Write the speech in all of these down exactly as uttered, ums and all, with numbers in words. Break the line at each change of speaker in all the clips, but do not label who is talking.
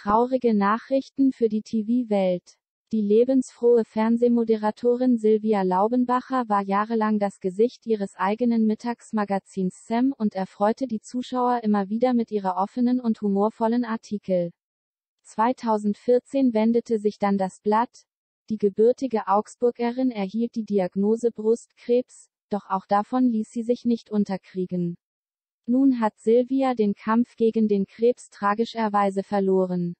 Traurige Nachrichten für die T V-Welt. Die lebensfrohe Fernsehmoderatorin Sylvia Laubenbacher war jahrelang das Gesicht ihres eigenen Mittagsmagazins Sam und erfreute die Zuschauer immer wieder mit ihrer offenen und humorvollen Artikel. zweitausendvierzehn wendete sich dann das Blatt. Die gebürtige Augsburgerin erhielt die Diagnose Brustkrebs, doch auch davon ließ sie sich nicht unterkriegen. Nun hat Sylvia den Kampf gegen den Krebs tragischerweise verloren.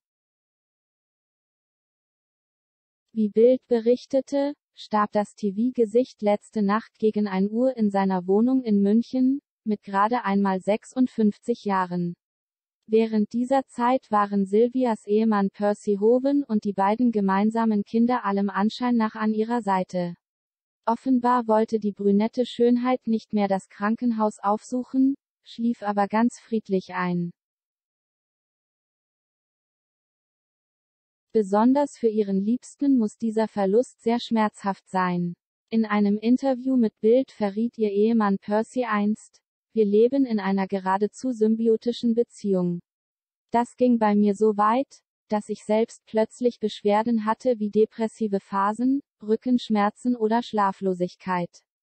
Wie Bild berichtete, starb das T V-Gesicht letzte Nacht gegen ein Uhr in seiner Wohnung in München, mit gerade einmal sechsundfünfzig Jahren. Während dieser Zeit waren Sylvias Ehemann Percy Hoven und die beiden gemeinsamen Kinder allem Anschein nach an ihrer Seite. Offenbar wollte die brünette Schönheit nicht mehr das Krankenhaus aufsuchen, schlief aber ganz friedlich ein. Besonders für ihren Liebsten muss dieser Verlust sehr schmerzhaft sein. In einem Interview mit Bild verriet ihr Ehemann Percy einst: Wir leben in einer geradezu symbiotischen Beziehung. Das ging bei mir so weit, dass ich selbst plötzlich Beschwerden hatte wie depressive Phasen, Rückenschmerzen oder Schlaflosigkeit.